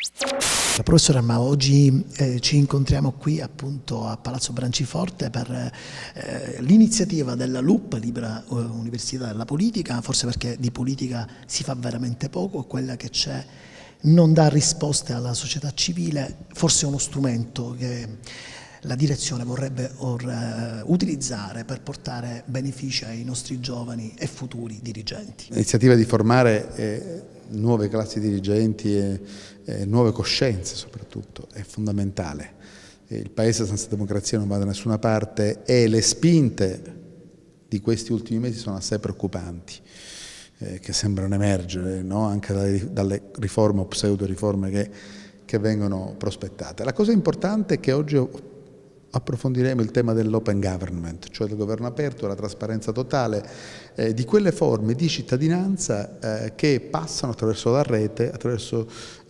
Professore Armao, oggi ci incontriamo qui appunto a Palazzo Branciforte per l'iniziativa della LUP, Libera Università della Politica, forse perché di politica si fa veramente poco, quella che c'è non dà risposte alla società civile, forse è uno strumento che la direzione vorrebbe utilizzare per portare benefici ai nostri giovani e futuri dirigenti. L'iniziativa di formare nuove classi dirigenti e nuove coscienze soprattutto è fondamentale. Il Paese senza democrazia non va da nessuna parte e le spinte di questi ultimi mesi sono assai preoccupanti, che sembrano emergere, no? Anche dalle riforme o pseudo riforme che vengono prospettate. La cosa importante è che oggi approfondiremo il tema dell'open government, cioè del governo aperto, la trasparenza totale, di quelle forme di cittadinanza che passano attraverso la rete, attraverso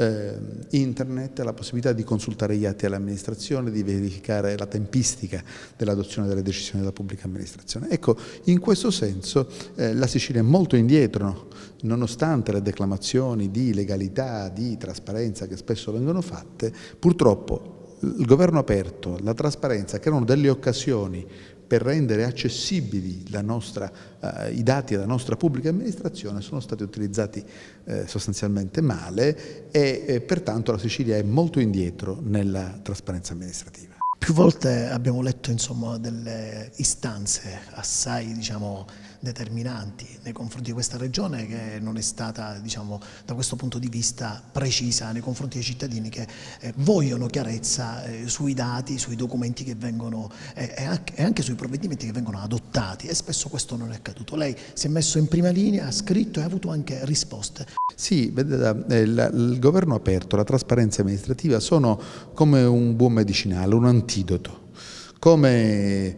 internet, la possibilità di consultare gli atti dell'amministrazione, di verificare la tempistica dell'adozione delle decisioni della pubblica amministrazione. Ecco, in questo senso la Sicilia è molto indietro, no? Nonostante le declamazioni di legalità, di trasparenza che spesso vengono fatte, purtroppo il governo aperto, la trasparenza, che erano delle occasioni per rendere accessibili i dati della nostra pubblica amministrazione, sono stati utilizzati sostanzialmente male e pertanto la Sicilia è molto indietro nella trasparenza amministrativa. Più volte abbiamo letto insomma delle istanze assai determinanti nei confronti di questa regione che non è stata da questo punto di vista precisa nei confronti dei cittadini che vogliono chiarezza sui dati, sui documenti che vengono e anche sui provvedimenti che vengono adottati, e spesso questo non è accaduto. Lei si è messo in prima linea, ha scritto e ha avuto anche risposte. Sì, il governo aperto, la trasparenza amministrativa sono come un buon medicinale, un antidoto. Come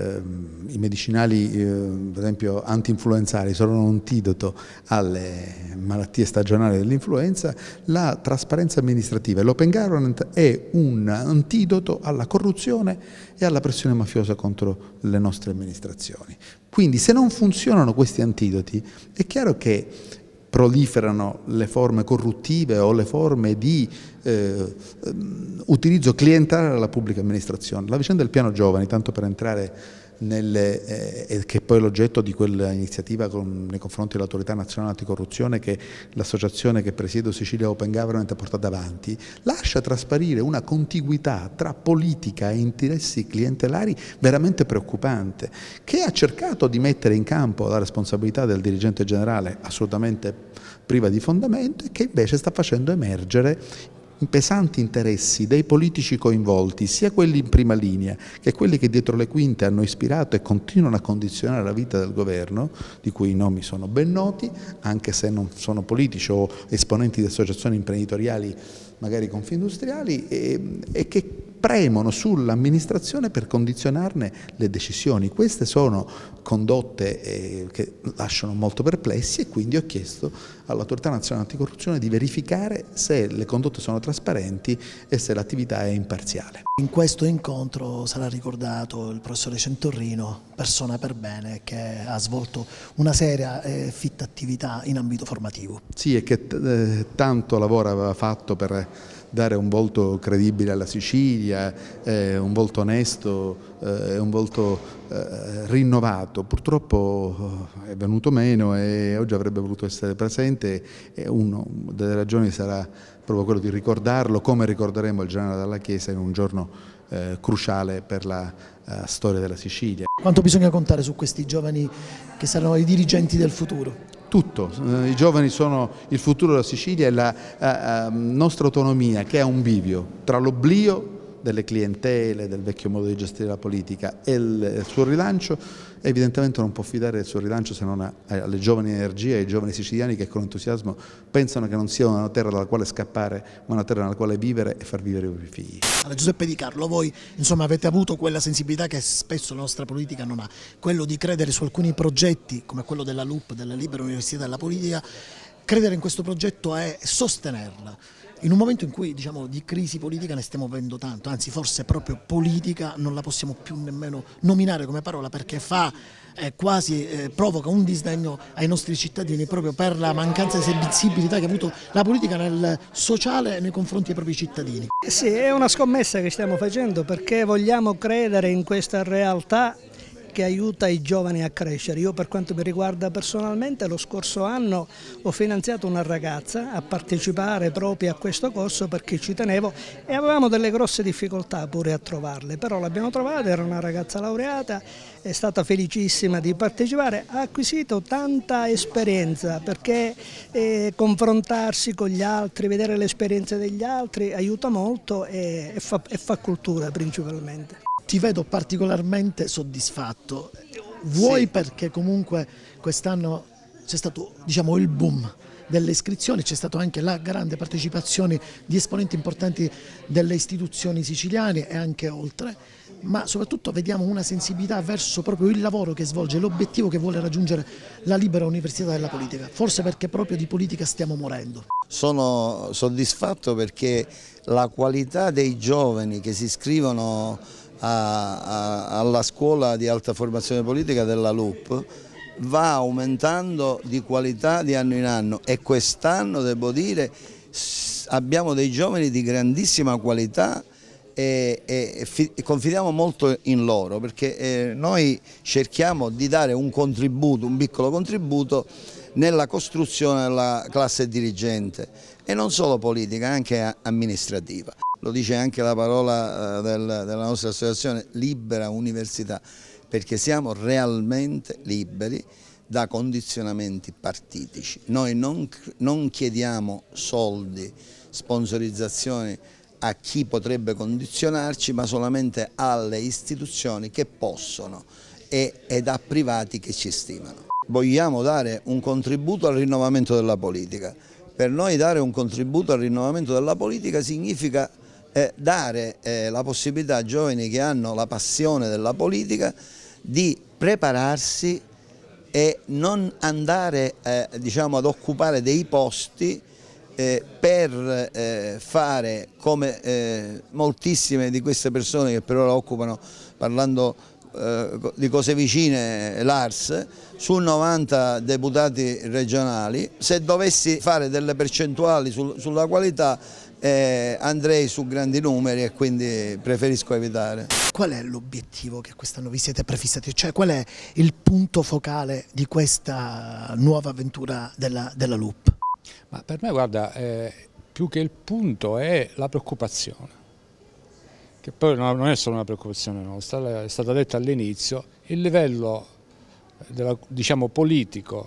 i medicinali, per esempio anti-influenzali, sono un antidoto alle malattie stagionali dell'influenza, la trasparenza amministrativa e l'open government è un antidoto alla corruzione e alla pressione mafiosa contro le nostre amministrazioni. Quindi se non funzionano questi antidoti è chiaro che proliferano le forme corruttive o le forme di utilizzo clientare della pubblica amministrazione. La vicenda del piano giovani, tanto per entrare che poi è l'oggetto di quella iniziativa nei confronti dell'Autorità Nazionale Anticorruzione che l'associazione che presiedo, Sicilia Open Government, ha portato avanti, lascia trasparire una contiguità tra politica e interessi clientelari veramente preoccupante, che ha cercato di mettere in campo la responsabilità del dirigente generale assolutamente priva di fondamento e che invece sta facendo emergere pesanti interessi dei politici coinvolti, sia quelli in prima linea che quelli che dietro le quinte hanno ispirato e continuano a condizionare la vita del governo, di cui i nomi sono ben noti, anche se non sono politici o esponenti di associazioni imprenditoriali magari confindustriali, e che premono sull'amministrazione per condizionarne le decisioni. Queste sono condotte che lasciano molto perplessi e quindi ho chiesto all'Autorità Nazionale Anticorruzione di verificare se le condotte sono trasparenti e se l'attività è imparziale. In questo incontro sarà ricordato il professore Centorrino, persona per bene, che ha svolto una seria e fitta attività in ambito formativo. Sì, e che tanto lavoro aveva fatto per dare un volto credibile alla Sicilia, un volto onesto, un volto rinnovato. Purtroppo è venuto meno e oggi avrebbe voluto essere presente, e una delle ragioni sarà proprio quello di ricordarlo, come ricorderemo il generale Dalla Chiesa in un giorno cruciale per la storia della Sicilia. Quanto bisogna contare su questi giovani che saranno i dirigenti del futuro? Tutto, i giovani sono il futuro della Sicilia e la nostra autonomia, che ha un bivio tra l'oblio delle clientele, del vecchio modo di gestire la politica e il suo rilancio. Evidentemente non può fidare del suo rilancio se non alle giovani energie, ai giovani siciliani che con entusiasmo pensano che non sia una terra dalla quale scappare, ma una terra nella quale vivere e far vivere i propri figli. Allora, Giuseppe Di Carlo, voi avete avuto quella sensibilità che spesso la nostra politica non ha, quello di credere su alcuni progetti come quello della LUP, della Libera Università della Politica, credere in questo progetto è sostenerla. In un momento in cui diciamo di crisi politica ne stiamo avendo tanto, anzi forse proprio politica non la possiamo più nemmeno nominare come parola perché provoca un disdegno ai nostri cittadini proprio per la mancanza di sensibilità che ha avuto la politica nel sociale nei confronti dei propri cittadini. Sì, è una scommessa che stiamo facendo perché vogliamo credere in questa realtà che aiuta i giovani a crescere. Io per quanto mi riguarda personalmente lo scorso anno ho finanziato una ragazza a partecipare proprio a questo corso perché ci tenevo e avevamo delle grosse difficoltà pure a trovarle, però l'abbiamo trovata, era una ragazza laureata, è stata felicissima di partecipare, ha acquisito tanta esperienza perché confrontarsi con gli altri, vedere le esperienze degli altri aiuta molto e fa cultura principalmente. Ti vedo particolarmente soddisfatto, vuoi sì, perché comunque quest'anno c'è stato diciamo, il boom delle iscrizioni, c'è stata anche la grande partecipazione di esponenti importanti delle istituzioni siciliane e anche oltre, ma soprattutto vediamo una sensibilità verso proprio il lavoro che svolge, l'obiettivo che vuole raggiungere la libera università della politica, forse perché proprio di politica stiamo morendo. Sono soddisfatto perché la qualità dei giovani che si iscrivono alla scuola di alta formazione politica della LUP va aumentando di qualità di anno in anno e quest'anno devo dire abbiamo dei giovani di grandissima qualità e confidiamo molto in loro perché noi cerchiamo di dare un contributo, un piccolo contributo nella costruzione della classe dirigente e non solo politica, anche amministrativa. Lo dice anche la parola della nostra associazione, libera università, perché siamo realmente liberi da condizionamenti partitici. Noi non chiediamo soldi, sponsorizzazioni a chi potrebbe condizionarci, ma solamente alle istituzioni che possono ed a privati che ci stimano. Vogliamo dare un contributo al rinnovamento della politica. Per noi dare un contributo al rinnovamento della politica significa dare la possibilità ai giovani che hanno la passione della politica di prepararsi e non andare diciamo, ad occupare dei posti per fare come moltissime di queste persone che per ora occupano, parlando di cose vicine, l'ARS, su 90 deputati regionali. Se dovessi fare delle percentuali sulla qualità andrei su grandi numeri e quindi preferisco evitare. Qual è l'obiettivo che quest'anno vi siete prefissati? Cioè qual è il punto focale di questa nuova avventura della LUP? Ma per me guarda, più che il punto è la preoccupazione. Che poi non è solo una preoccupazione nostra, è stata detta all'inizio, il livello diciamo, politico,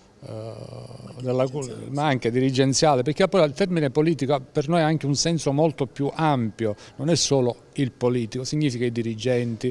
ma anche dirigenziale, perché poi il termine politico per noi ha anche un senso molto più ampio, non è solo il politico, significa i dirigenti,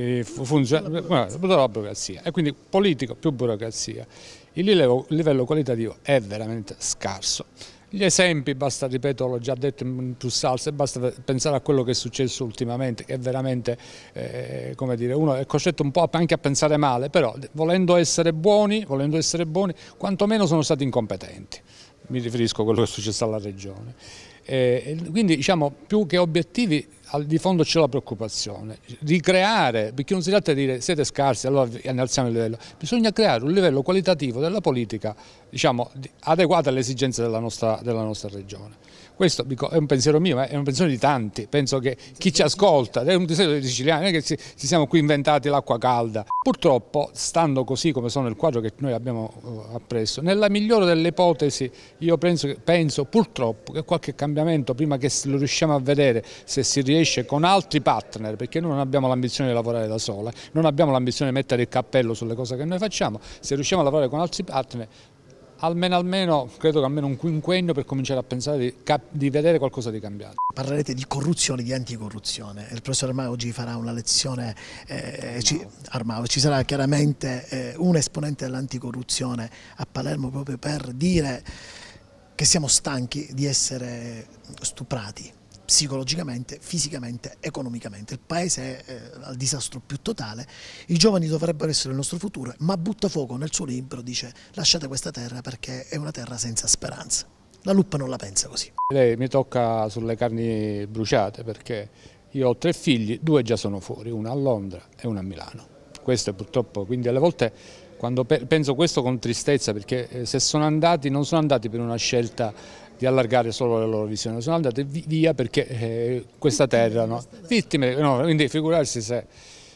la burocrazia, e quindi politico più burocrazia. Il livello qualitativo è veramente scarso. Gli esempi, basta ripeto, l'ho già detto in più salse, basta pensare a quello che è successo ultimamente, che è veramente, come dire, uno è costretto un po' anche a pensare male, però volendo essere buoni, quantomeno sono stati incompetenti. Mi riferisco a quello che è successo alla Regione. Quindi diciamo più che obiettivi di fondo c'è la preoccupazione di creare, perché non si tratta di dire siete scarsi allora innalziamo il livello, bisogna creare un livello qualitativo della politica diciamo, adeguato alle esigenze della nostra Regione. Questo è un pensiero mio, ma è un pensiero di tanti, penso che chi ci ascolta, è un pensiero dei siciliani, non è che ci siamo qui inventati l'acqua calda. Purtroppo, stando così come sono nel quadro che noi abbiamo appresso, nella migliore delle ipotesi io penso purtroppo che qualche cambiamento, prima che lo riusciamo a vedere, se si riesce con altri partner, perché noi non abbiamo l'ambizione di lavorare da sola, non abbiamo l'ambizione di mettere il cappello sulle cose che noi facciamo, se riusciamo a lavorare con altri partner, almeno credo che almeno un quinquennio per cominciare a pensare di vedere qualcosa di cambiato. Parlerete di corruzione, di anticorruzione. Il professor Armao oggi farà una lezione, ci sarà chiaramente un esponente dell'anticorruzione a Palermo proprio per dire che siamo stanchi di essere stuprati psicologicamente, fisicamente, economicamente. Il paese è al disastro più totale, i giovani dovrebbero essere il nostro futuro, ma Buttafuoco nel suo libro dice lasciate questa terra perché è una terra senza speranza. La LUP non la pensa così. Lei mi tocca sulle carni bruciate perché io ho 3 figli, 2 già sono fuori, una a Londra e una a Milano. Questo è purtroppo, quindi alle volte quando penso questo con tristezza, perché se sono andati non sono andati per una scelta di allargare solo la loro visione, sono andati via perché questa terra, no? Vittime, no, quindi figurarsi se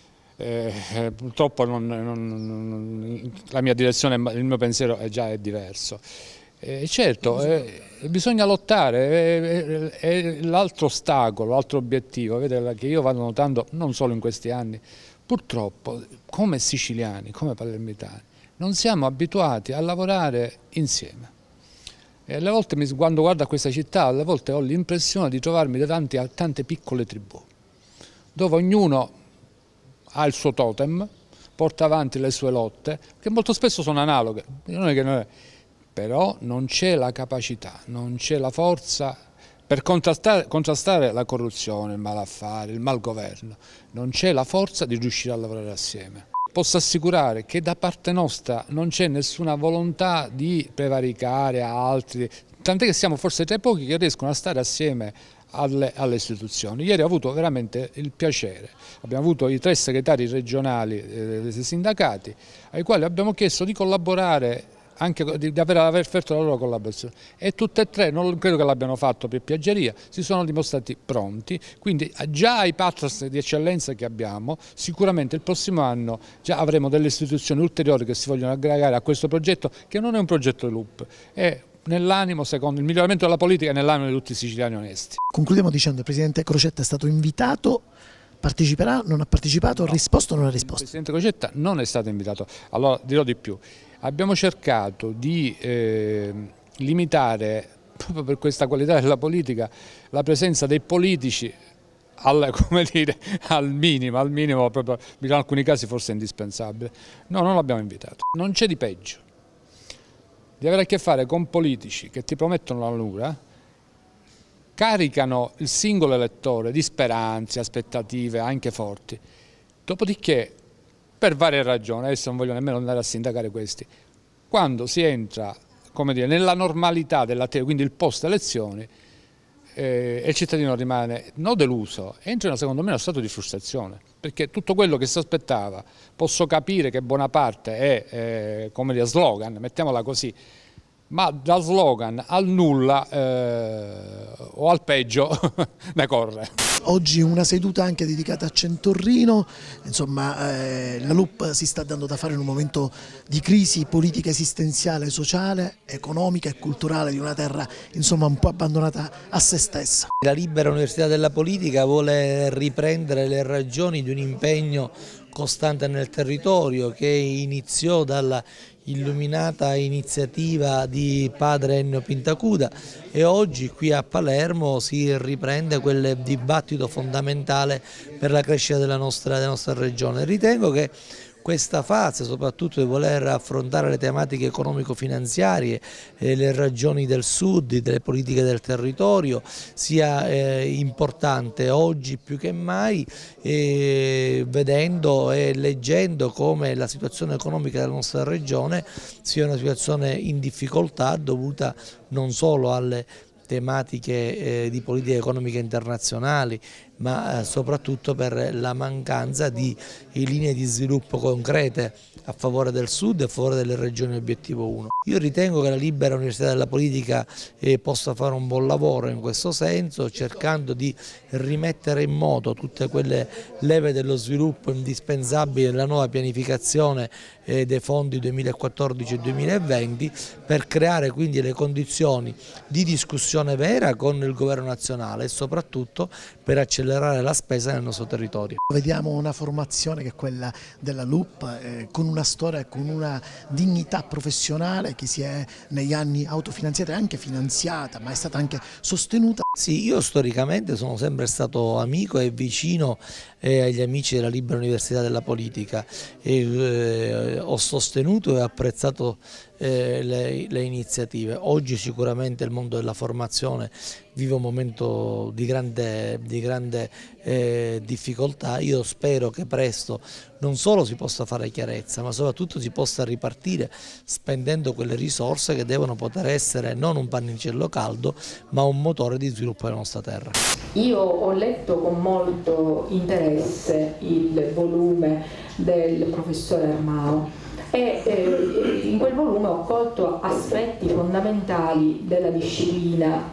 purtroppo la mia direzione, il mio pensiero è diverso. Certo, bisogna lottare, è l'altro ostacolo, l'altro obiettivo, vedete, che io vado notando non solo in questi anni, purtroppo come siciliani, come palermitani, non siamo abituati a lavorare insieme. E alle volte quando guardo a questa città, alle volte ho l'impressione di trovarmi davanti a tante piccole tribù, dove ognuno ha il suo totem, porta avanti le sue lotte, che molto spesso sono analoghe, però non c'è la capacità, non c'è la forza per contrastare la corruzione, il malaffare, il malgoverno, non c'è la forza di riuscire a lavorare assieme. Posso assicurare che da parte nostra non c'è nessuna volontà di prevaricare a altri, tant'è che siamo forse tra i pochi che riescono a stare assieme alle istituzioni. Ieri ho avuto veramente il piacere, abbiamo avuto i 3 segretari regionali dei sindacati, ai quali abbiamo chiesto di collaborare, anche di aver offerto la loro collaborazione, e tutte e 3, non credo che l'abbiano fatto per piaggeria, si sono dimostrati pronti, quindi già ai partner di eccellenza che abbiamo, sicuramente il prossimo anno già avremo delle istituzioni ulteriori che si vogliono aggregare a questo progetto, che non è un progetto di LUP, è nell'animo, secondo il miglioramento della politica, nell'animo di tutti i siciliani onesti. Concludiamo dicendo: il Presidente Crocetta è stato invitato, parteciperà, non ha partecipato, ha risposto o non ha risposto? Il Presidente Crocetta non è stato invitato, allora dirò di più. Abbiamo cercato di limitare, proprio per questa qualità della politica, la presenza dei politici al minimo, proprio, in alcuni casi forse indispensabile. No, non l'abbiamo invitato. Non c'è di peggio di avere a che fare con politici che ti promettono la luna, caricano il singolo elettore di speranze, aspettative anche forti, dopodiché, per varie ragioni, adesso non voglio nemmeno andare a sindacare questi, quando si entra, come dire, nella normalità quindi il post elezioni, e il cittadino rimane non deluso, entra secondo me in uno stato di frustrazione, perché tutto quello che si aspettava, posso capire che buona parte è come dire, slogan, mettiamola così, ma da slogan al nulla o al peggio ne corre. Oggi una seduta anche dedicata a Centorrino, insomma la LUP si sta dando da fare in un momento di crisi politica, esistenziale, sociale, economica e culturale di una terra insomma un po' abbandonata a se stessa. La Libera Università della Politica vuole riprendere le ragioni di un impegno costante nel territorio che iniziò dalla illuminata iniziativa di padre Ennio Pintacuda e oggi qui a Palermo si riprende quel dibattito fondamentale per la crescita della nostra regione. Ritengo che questa fase, soprattutto di voler affrontare le tematiche economico-finanziarie, le ragioni del sud, delle politiche del territorio, sia importante oggi più che mai, vedendo e leggendo come la situazione economica della nostra regione sia una situazione in difficoltà dovuta non solo alle tematiche di politica economica internazionali, ma soprattutto per la mancanza di linee di sviluppo concrete a favore del Sud e a favore delle regioni obiettivo 1. Io ritengo che la Libera Università della Politica possa fare un buon lavoro in questo senso, cercando di rimettere in moto tutte quelle leve dello sviluppo indispensabili nella nuova pianificazione dei fondi 2014 e 2020 per creare quindi le condizioni di discussione vera con il governo nazionale e soprattutto per accelerare la spesa nel nostro territorio. Vediamo una formazione che è quella della LUP con una storia e con una dignità professionale che si è negli anni autofinanziata e anche finanziata, ma è stata anche sostenuta. Sì, io storicamente sono sempre stato amico e vicino agli amici della Libera Università della Politica e ho sostenuto e apprezzato le iniziative. Oggi sicuramente il mondo della formazione vive un momento di grande difficoltà. Io spero che presto non solo si possa fare chiarezza, ma soprattutto si possa ripartire spendendo quelle risorse che devono poter essere non un pannicello caldo, ma un motore di sviluppo della nostra terra. Io ho letto con molto interesse il volume del professore Armao e in quel volume ho colto aspetti fondamentali della disciplina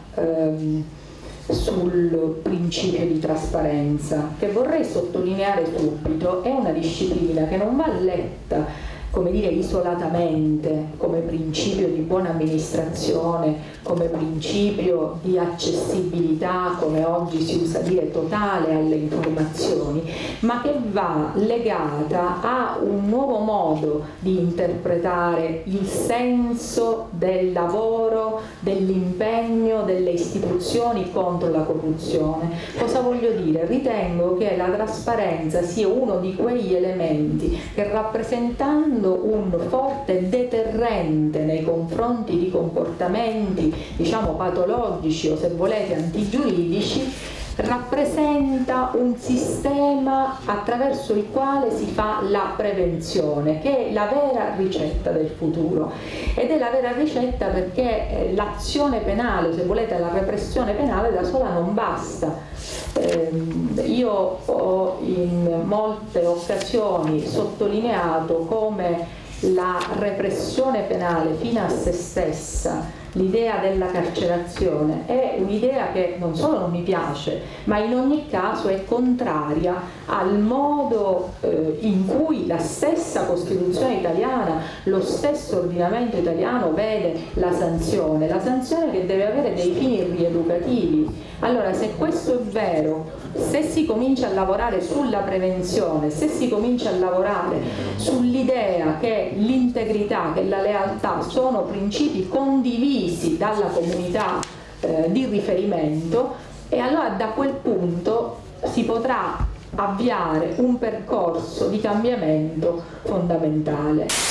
sul principio di trasparenza, che vorrei sottolineare subito. È una disciplina che non va letta, come dire, isolatamente, come principio di buona amministrazione, come principio di accessibilità, come oggi si usa dire, totale alle informazioni, ma che va legata a un nuovo modo di interpretare il senso del lavoro, dell'impegno delle istituzioni contro la corruzione. Cosa voglio dire? Ritengo che la trasparenza sia uno di quegli elementi che, rappresentando un forte deterrente nei confronti di comportamenti, diciamo, patologici o, se volete, antigiuridici, rappresenta un sistema attraverso il quale si fa la prevenzione, che è la vera ricetta del futuro. Ed è la vera ricetta perché l'azione penale, se volete, la repressione penale da sola non basta. Io ho in molte occasioni sottolineato come la repressione penale fino a se stessa, l'idea della carcerazione, è un'idea che non solo non mi piace, ma in ogni caso è contraria al modo in cui la stessa Costituzione italiana, lo stesso ordinamento italiano vede la sanzione che deve avere dei fini rieducativi. Allora, se questo è vero, se si comincia a lavorare sulla prevenzione, se si comincia a lavorare sull'idea che l'integrità, che la lealtà sono principi condivisi dalla comunità di riferimento, e allora da quel punto si potrà avviare un percorso di cambiamento fondamentale.